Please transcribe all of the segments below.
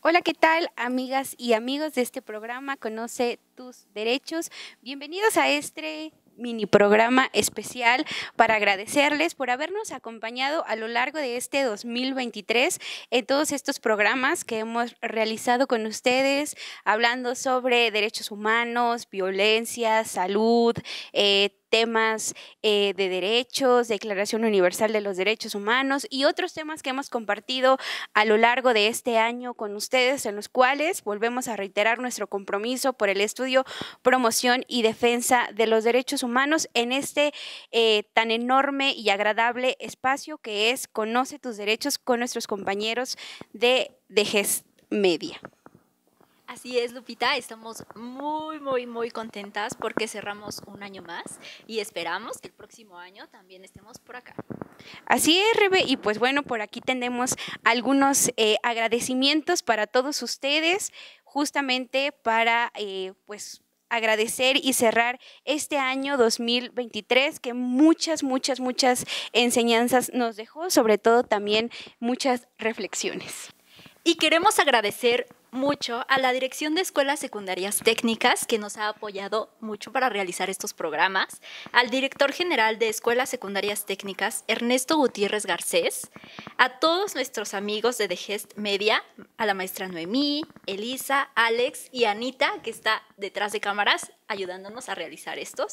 Hola, ¿qué tal, amigas y amigos de este programa Conoce tus derechos? Bienvenidos a este mini programa especial para agradecerles por habernos acompañado a lo largo de este 2023 en todos estos programas que hemos realizado con ustedes, hablando sobre derechos humanos, violencia, salud, temas de derechos, Declaración Universal de los Derechos Humanos y otros temas que hemos compartido a lo largo de este año con ustedes, en los cuales volvemos a reiterar nuestro compromiso por el estudio, promoción y defensa de los derechos humanos en este tan enorme y agradable espacio que es Conoce tus derechos con nuestros compañeros de GES Media. Así es, Lupita, estamos muy contentas porque cerramos un año más y esperamos que el próximo año también estemos por acá. Así es, Rebe, y pues bueno, por aquí tenemos algunos agradecimientos para todos ustedes, justamente para pues agradecer y cerrar este año 2023 que muchas enseñanzas nos dejó, sobre todo también muchas reflexiones. Y queremos agradecer mucho a la Dirección de Escuelas Secundarias Técnicas que nos ha apoyado mucho para realizar estos programas, al Director General de Escuelas Secundarias Técnicas, Ernesto Gutiérrez Garcés, a todos nuestros amigos de GES Media, a la maestra Noemí, Elisa, Alex y Anita, que está detrás de cámaras ayudándonos a realizar estos.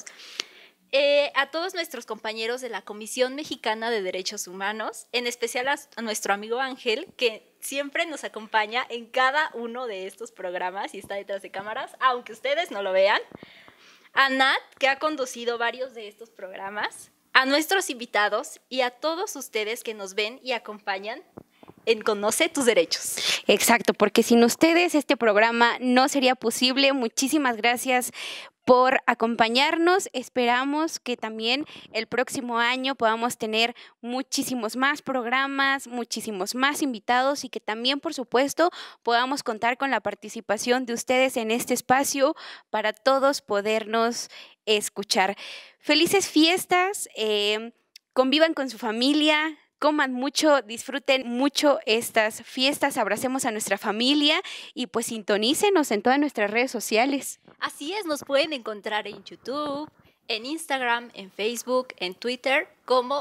A todos nuestros compañeros de la Comisión Mexicana de Derechos Humanos, en especial a nuestro amigo Ángel, que siempre nos acompaña en cada uno de estos programas y está detrás de cámaras, aunque ustedes no lo vean. A Nat, que ha conducido varios de estos programas, a nuestros invitados y a todos ustedes que nos ven y acompañan en Conoce tus derechos. Exacto, porque sin ustedes este programa no sería posible. Muchísimas gracias por acompañarnos. Esperamos que también el próximo año podamos tener muchísimos más programas, muchísimos más invitados y que también, por supuesto, podamos contar con la participación de ustedes en este espacio para todos podernos escuchar. Felices fiestas, convivan con su familia, coman mucho, disfruten mucho estas fiestas, abracemos a nuestra familia y pues sintonícenos en todas nuestras redes sociales. Así es, nos pueden encontrar en YouTube, en Instagram, en Facebook, en Twitter como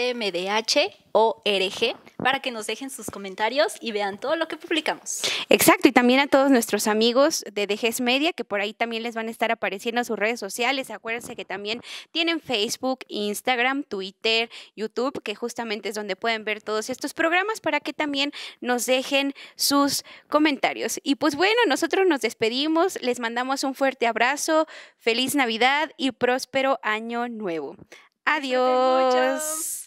CMDH-ORG para que nos dejen sus comentarios y vean todo lo que publicamos. Exacto, y también a todos nuestros amigos de GES Media, que por ahí también les van a estar apareciendo sus redes sociales. Acuérdense que también tienen Facebook, Instagram, Twitter, YouTube, que justamente es donde pueden ver todos estos programas para que también nos dejen sus comentarios. Y pues bueno, nosotros nos despedimos, les mandamos un fuerte abrazo, feliz Navidad y próspero año nuevo. Adiós.